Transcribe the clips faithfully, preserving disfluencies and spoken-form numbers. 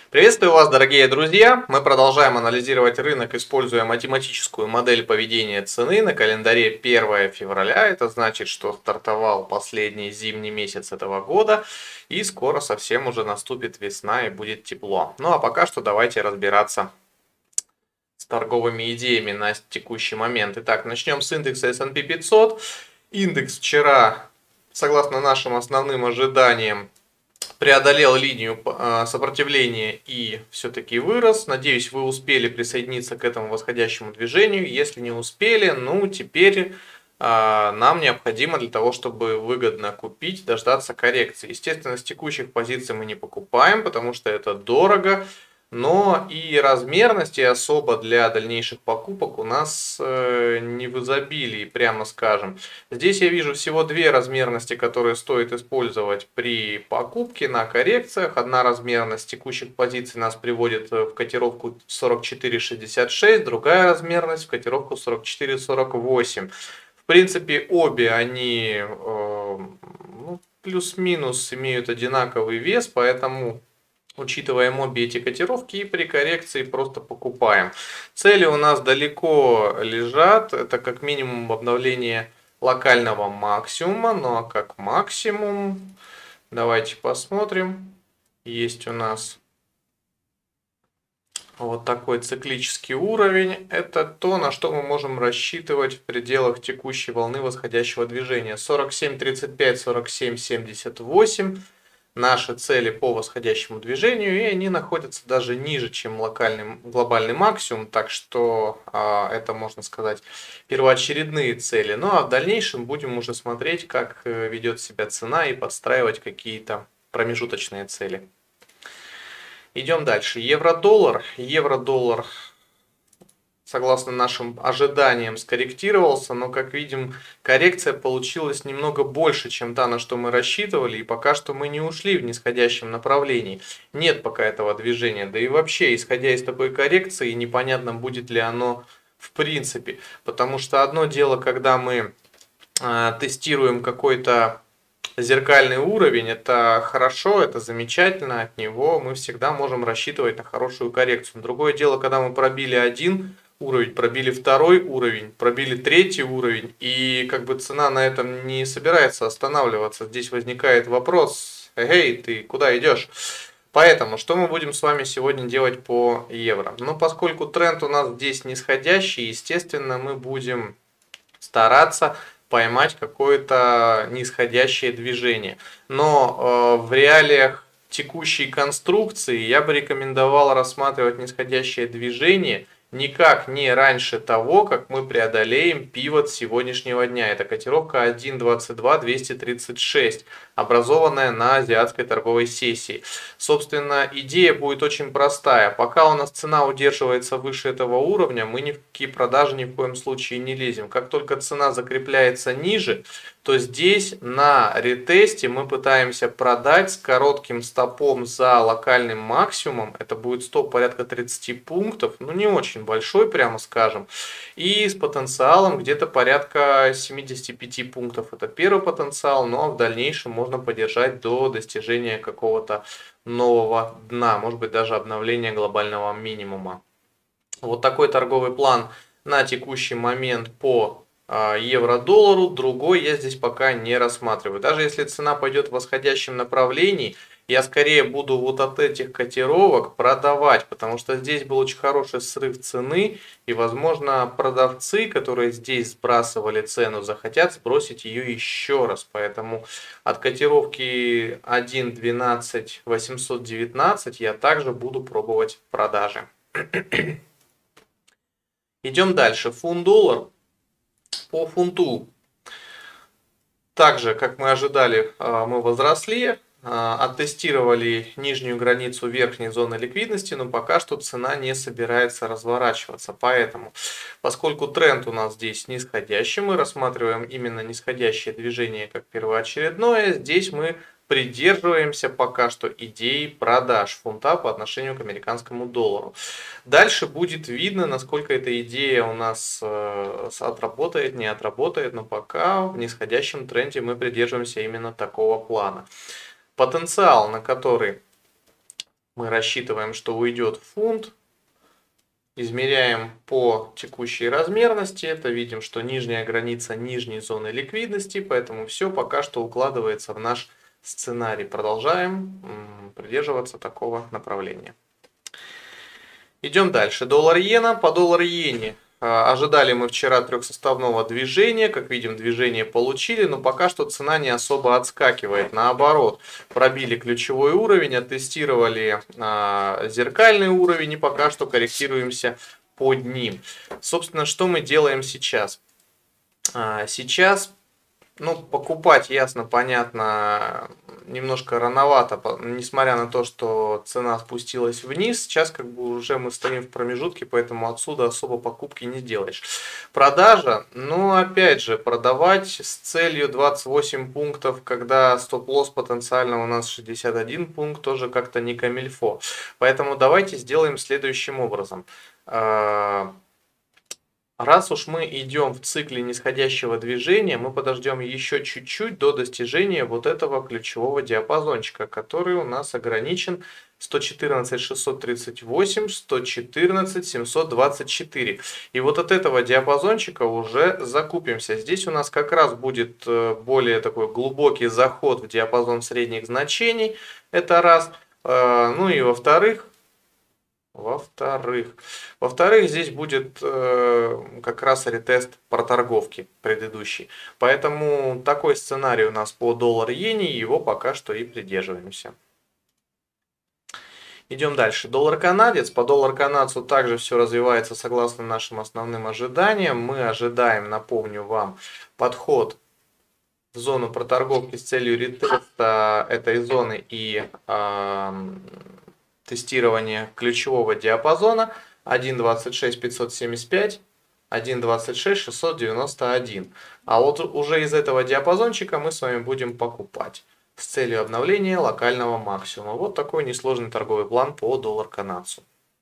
Приветствую вас, дорогие друзья! Мы продолжаем анализировать рынок, используя математическую модель поведения цены на календаре первое февраля. Это значит, что стартовал последний зимний месяц этого года, и скоро совсем уже наступит весна и будет тепло. Ну а пока что давайте разбираться с торговыми идеями на текущий момент. Итак, начнем с индекса эс энд пи пятьсот. Индекс вчера, согласно нашим основным ожиданиям, преодолел линию сопротивления и все-таки вырос. Надеюсь, вы успели присоединиться к этому восходящему движению. Если не успели, ну теперь а, нам необходимо для того, чтобы выгодно купить, дождаться коррекции. Естественно, с текущих позиций мы не покупаем, потому что это дорого. Но и размерности особо для дальнейших покупок у нас э, не в изобилии, прямо скажем. Здесь я вижу всего две размерности, которые стоит использовать при покупке на коррекциях. Одна размерность текущих позиций нас приводит в котировку сорок четыре шестьдесят шесть, другая размерность в котировку сорок четыре сорок восемь. В принципе, обе они э, ну, плюс-минус имеют одинаковый вес, поэтому учитываем обе эти котировки и при коррекции просто покупаем. Цели у нас далеко лежат. Это как минимум обновление локального максимума. Ну а как максимум, давайте посмотрим. Есть у нас вот такой циклический уровень. Это то, на что мы можем рассчитывать в пределах текущей волны восходящего движения. сорок семь тридцать пять, сорок семь семьдесят восемь. Наши цели по восходящему движению, и они находятся даже ниже, чем локальный глобальный максимум, так что а, это, можно сказать, первоочередные цели. Ну а в дальнейшем будем уже смотреть, как ведет себя цена и подстраивать какие-то промежуточные цели. Идем дальше. Евро-доллар. Евро-доллар, согласно нашим ожиданиям, скорректировался, но, как видим, коррекция получилась немного больше, чем та, на что мы рассчитывали, и пока что мы не ушли в нисходящем направлении. Нет пока этого движения, да и вообще, исходя из такой коррекции, непонятно, будет ли оно в принципе, потому что одно дело, когда мы э, тестируем какой-то зеркальный уровень, это хорошо, это замечательно, от него мы всегда можем рассчитывать на хорошую коррекцию. Другое дело, когда мы пробили один уровень, пробили второй уровень, пробили третий уровень, и как бы цена на этом не собирается останавливаться. Здесь возникает вопрос: эй, ты куда идешь? Поэтому, что мы будем с вами сегодня делать по евро? Ну, поскольку тренд у нас здесь нисходящий, естественно, мы будем стараться поймать какое-то нисходящее движение. Но э, в реалиях текущей конструкции я бы рекомендовал рассматривать нисходящее движение никак не раньше того, как мы преодолеем пивот сегодняшнего дня. Это котировка один двадцать два двести тридцать шесть, образованная на азиатской торговой сессии. Собственно, идея будет очень простая. Пока у нас цена удерживается выше этого уровня, мы ни в какие продажи ни в коем случае не лезем. Как только цена закрепляется ниже, то здесь на ретесте мы пытаемся продать с коротким стопом за локальным максимумом. Это будет стоп порядка тридцати пунктов, ну не очень большой, прямо скажем, и с потенциалом где-то порядка семидесяти пяти пунктов. Это первый потенциал, но в дальнейшем можно подержать до достижения какого-то нового дна, может быть даже обновления глобального минимума. Вот такой торговый план на текущий момент по евро-доллару. Другой я здесь пока не рассматриваю. Даже если цена пойдет в восходящем направлении, я скорее буду вот от этих котировок продавать, потому что здесь был очень хороший срыв цены, и, возможно, продавцы, которые здесь сбрасывали цену, захотят сбросить ее еще раз. Поэтому от котировки один двенадцать восемьсот девятнадцать я также буду пробовать продажи. Идем дальше. Фунт-доллар. По фунту, также, как мы ожидали, мы возросли, оттестировали нижнюю границу верхней зоны ликвидности, но пока что цена не собирается разворачиваться. Поэтому, поскольку тренд у нас здесь нисходящий, мы рассматриваем именно нисходящее движение как первоочередное. Здесь мы придерживаемся пока что идеи продаж фунта по отношению к американскому доллару. Дальше будет видно, насколько эта идея у нас отработает, не отработает, но пока в нисходящем тренде мы придерживаемся именно такого плана. Потенциал, на который Мы рассчитываем, что уйдет фунт. Измеряем по текущей размерности. Это видим, что нижняя граница нижней зоны ликвидности. Поэтому все пока что укладывается в наш сценарий. Продолжаем придерживаться такого направления. Идем дальше. Доллар-иена. По доллар-иене ожидали мы вчера трехсоставного движения. Как видим, движение получили, но пока что цена не особо отскакивает. Наоборот, пробили ключевой уровень, оттестировали зеркальный уровень и пока что корректируемся под ним. Собственно, что мы делаем сейчас? Сейчас... Ну, покупать, ясно, понятно, немножко рановато, несмотря на то, что цена спустилась вниз. Сейчас как бы уже мы стоим в промежутке, поэтому отсюда особо покупки не делаешь. Продажа, ну, опять же, продавать с целью двадцать восемь пунктов, когда стоп-лосс потенциально у нас шестьдесят один пункт, тоже как-то не камильфо. Поэтому давайте сделаем следующим образом. Раз уж мы идем в цикле нисходящего движения, мы подождем еще чуть-чуть до достижения вот этого ключевого диапазончика, который у нас ограничен сто четырнадцать шестьсот тридцать восемь, сто четырнадцать семьсот двадцать четыре. И вот от этого диапазончика уже закупимся. Здесь у нас как раз будет более такой глубокий заход в диапазон средних значений. Это раз. Ну и во-вторых, Во-вторых, во-вторых, здесь будет э, как раз ретест проторговки предыдущей. Поэтому такой сценарий у нас по доллар-иене, его пока что и придерживаемся. Идем дальше. Доллар-канадец. По доллар-канадцу также все развивается согласно нашим основным ожиданиям. Мы ожидаем, напомню вам, подход в зону проторговки с целью ретеста этой зоны и... Э, тестирование ключевого диапазона один двадцать шесть пятьсот семьдесят пять, один двадцать шесть шестьсот девяносто один. А вот уже из этого диапазончика мы с вами будем покупать с целью обновления локального максимума. Вот такой несложный торговый план по доллар-канадцу.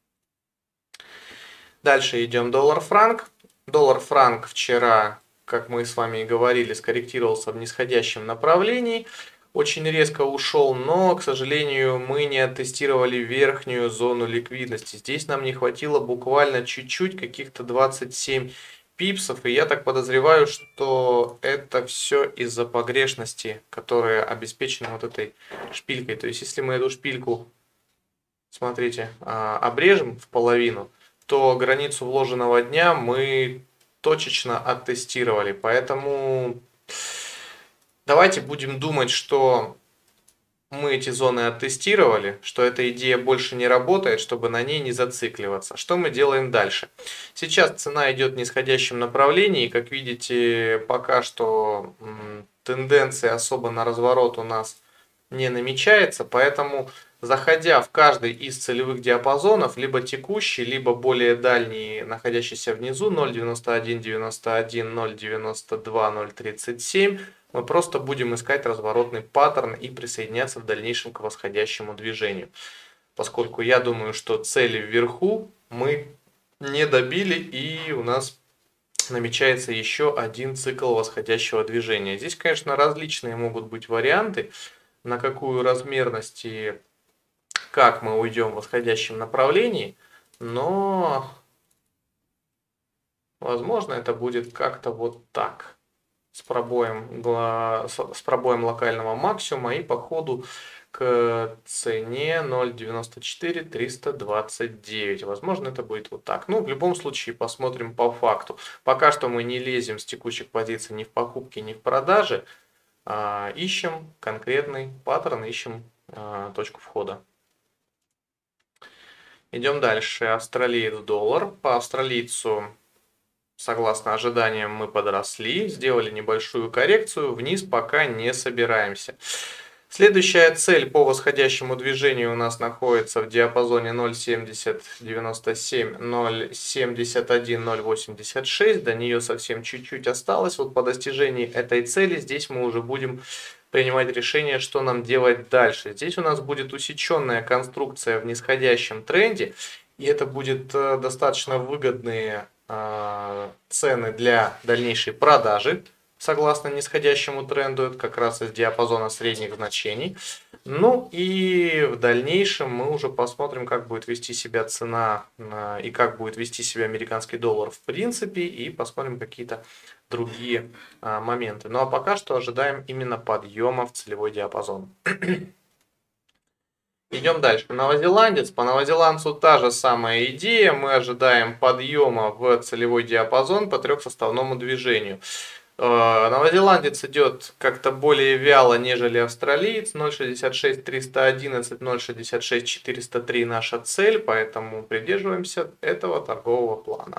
Дальше идем доллар-франк. Доллар-франк вчера, как мы с вами и говорили, скорректировался в нисходящем направлении. Очень резко ушел, но, к сожалению, мы не оттестировали верхнюю зону ликвидности. Здесь нам не хватило буквально чуть-чуть, каких-то двадцать семь пипсов. И я так подозреваю, что это все из-за погрешности, которая обеспечена вот этой шпилькой. То есть, если мы эту шпильку, смотрите, обрежем в половину, то границу вложенного дня мы точечно оттестировали. Поэтому... Давайте будем думать, что мы эти зоны оттестировали, что эта идея больше не работает, чтобы на ней не зацикливаться. Что мы делаем дальше? Сейчас цена идет в нисходящем направлении. Как видите, пока что тенденция особо на разворот у нас не намечается. Поэтому, заходя в каждый из целевых диапазонов, либо текущий, либо более дальний, находящийся внизу, ноль девяносто один девяносто один, ноль девяносто два, ноль тридцать семь, мы просто будем искать разворотный паттерн и присоединяться в дальнейшем к восходящему движению. Поскольку я думаю, что цели вверху мы не добили, и у нас намечается еще один цикл восходящего движения. Здесь, конечно, различные могут быть варианты, на какую размерность и как мы уйдем в восходящем направлении, но возможно это будет как-то вот так. С пробоем, с пробоем локального максимума и по ходу к цене ноль девяносто четыре триста двадцать девять. Возможно, это будет вот так. Ну, в любом случае, посмотрим по факту. Пока что мы не лезем с текущих позиций ни в покупке, ни в продаже. А, ищем конкретный паттерн, ищем а, точку входа. Идем дальше. Австралиец доллар. По австралийцу... Согласно ожиданиям, мы подросли, сделали небольшую коррекцию, вниз пока не собираемся. Следующая цель по восходящему движению у нас находится в диапазоне ноль семьдесят девяносто семь, ноль семьдесят один, ноль восемьдесят шесть. До нее совсем чуть-чуть осталось. Вот по достижении этой цели здесь мы уже будем принимать решение, что нам делать дальше. Здесь у нас будет усеченная конструкция в нисходящем тренде, и это будет достаточно выгодные цены для дальнейшей продажи согласно нисходящему тренду, это как раз из диапазона средних значений. Ну и в дальнейшем мы уже посмотрим, как будет вести себя цена и как будет вести себя американский доллар в принципе, и посмотрим какие-то другие моменты. Ну а пока что ожидаем именно подъема в целевой диапазон. Идем дальше. Новозеландец. По новозеландцу та же самая идея. Мы ожидаем подъема в целевой диапазон по трехсоставному движению. Новозеландец идет как-то более вяло, нежели австралиец. ноль шестьдесят шесть триста одиннадцать, ноль шестьдесят шесть четыреста три наша цель, поэтому придерживаемся этого торгового плана.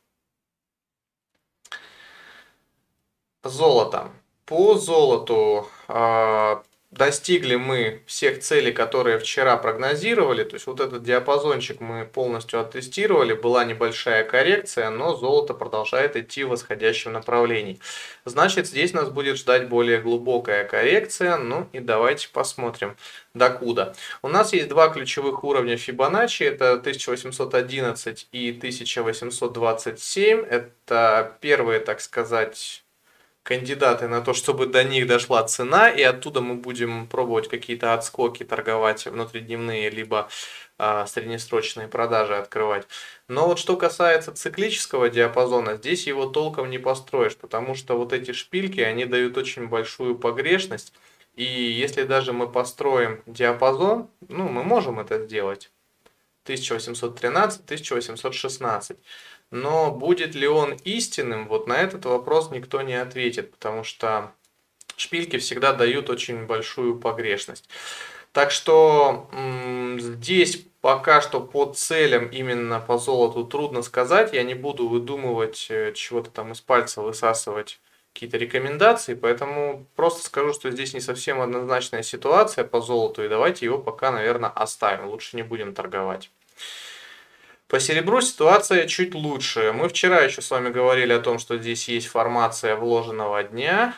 Золото. По золоту достигли мы всех целей, которые вчера прогнозировали. То есть вот этот диапазончик мы полностью оттестировали. Была небольшая коррекция, но золото продолжает идти в восходящем направлении. Значит, здесь нас будет ждать более глубокая коррекция. Ну и давайте посмотрим, докуда. У нас есть два ключевых уровня Фибоначчи. Это тысяча восемьсот одиннадцать и тысяча восемьсот двадцать семь. Это первые, так сказать, кандидаты на то, чтобы до них дошла цена, и оттуда мы будем пробовать какие-то отскоки торговать внутридневные, либо а, среднесрочные продажи открывать. Но вот что касается циклического диапазона, здесь его толком не построишь, потому что вот эти шпильки, они дают очень большую погрешность, и если даже мы построим диапазон, ну, мы можем это сделать, тысяча восемьсот тринадцать — тысяча восемьсот шестнадцать. Но будет ли он истинным, вот на этот вопрос никто не ответит, потому что шпильки всегда дают очень большую погрешность. Так что здесь пока что по целям именно по золоту трудно сказать. Я не буду выдумывать чего-то там из пальца, высасывать какие-то рекомендации, поэтому просто скажу, что здесь не совсем однозначная ситуация по золоту, и давайте его пока, наверное, оставим, лучше не будем торговать. По серебру ситуация чуть лучше. Мы вчера еще с вами говорили о том, что здесь есть формация вложенного дня.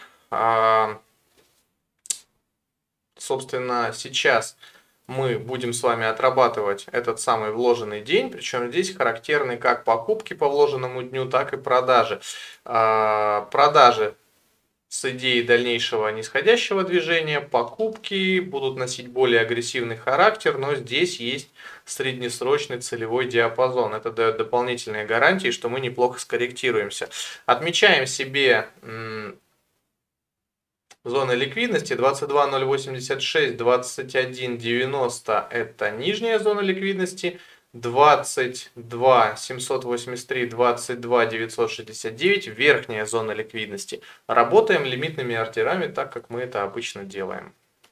Собственно, сейчас мы будем с вами отрабатывать этот самый вложенный день. Причем здесь характерны как покупки по вложенному дню, так и продажи. Продажи с идеей дальнейшего нисходящего движения, покупки будут носить более агрессивный характер, но здесь есть среднесрочный целевой диапазон. Это дает дополнительные гарантии, что мы неплохо скорректируемся. Отмечаем себе зоны ликвидности двадцать два ноль восемьдесят шесть, двадцать один девяносто это нижняя зона ликвидности, двадцать два семьсот восемьдесят три, двадцать два девятьсот шестьдесят девять верхняя зона ликвидности. Работаем лимитными ордерами, так как мы это обычно делаем.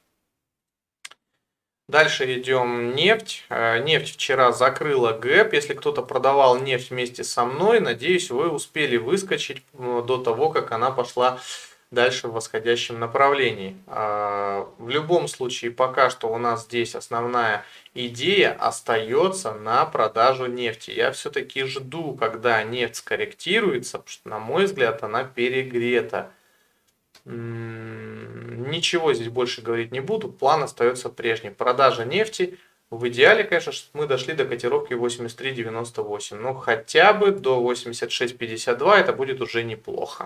Дальше идем нефть. Нефть вчера закрыла гэп. Если кто-то продавал нефть вместе со мной, надеюсь, вы успели выскочить до того, как она пошла дальше в восходящем направлении. В любом случае, пока что у нас здесь основная идея остается на продажу нефти. Я все-таки жду, когда нефть скорректируется, потому что, на мой взгляд, она перегрета. Ничего здесь больше говорить не буду, план остается прежний. Продажа нефти. В идеале, конечно, мы дошли до котировки восемьдесят три девяносто восемь, но хотя бы до восемьдесят шесть пятьдесят два это будет уже неплохо.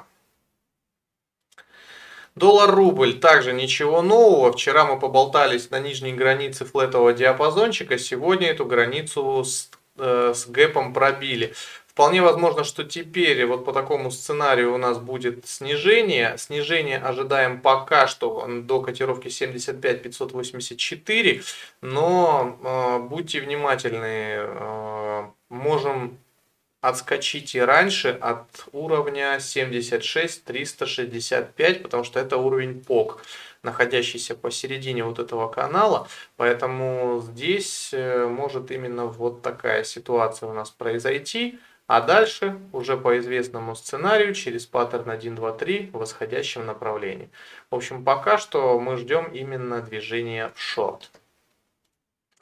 Доллар-рубль, также ничего нового. Вчера мы поболтались на нижней границе флетового диапазончика. Сегодня эту границу с, э, с гэпом пробили. Вполне возможно, что теперь вот по такому сценарию у нас будет снижение. Снижение ожидаем пока что до котировки семьдесят пять пятьсот восемьдесят четыре. Но э, будьте внимательны, э, можем отскочить и раньше от уровня семьдесят шесть триста шестьдесят пять, потому что это уровень пок, находящийся посередине вот этого канала. Поэтому здесь может именно вот такая ситуация у нас произойти. А дальше уже по известному сценарию через паттерн один два три в восходящем направлении. В общем, пока что мы ждем именно движения в шорт.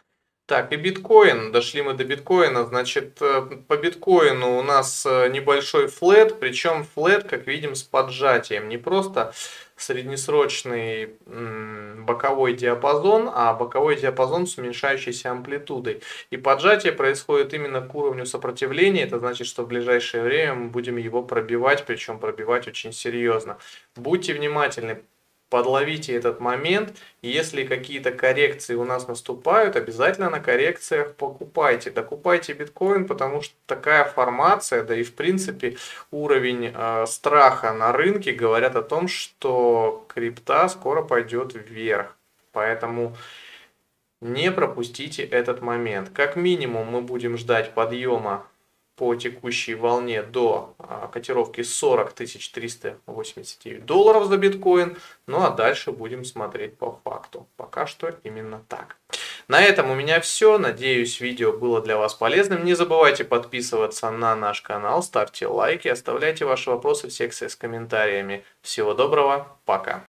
Так, и биткоин. Дошли мы до биткоина. Значит, э, по биткоину у нас э, небольшой флэт, причем флэт, как видим, с поджатием. Не просто среднесрочный м, боковой диапазон, а боковой диапазон с уменьшающейся амплитудой. И поджатие происходит именно к уровню сопротивления. Это значит, что в ближайшее время мы будем его пробивать, причем пробивать очень серьезно. Будьте внимательны. Подловите этот момент, и если какие-то коррекции у нас наступают, обязательно на коррекциях покупайте. Докупайте биткоин, потому что такая формация, да и в принципе уровень э, страха на рынке говорят о том, что крипта скоро пойдет вверх. Поэтому не пропустите этот момент. Как минимум мы будем ждать подъема по текущей волне до а, котировки сорок тысяч триста восемьдесят девять долларов за биткоин. Ну а дальше будем смотреть по факту. Пока что именно так. На этом у меня все. Надеюсь, видео было для вас полезным. Не забывайте подписываться на наш канал, ставьте лайки, оставляйте ваши вопросы в секции с комментариями. Всего доброго, пока.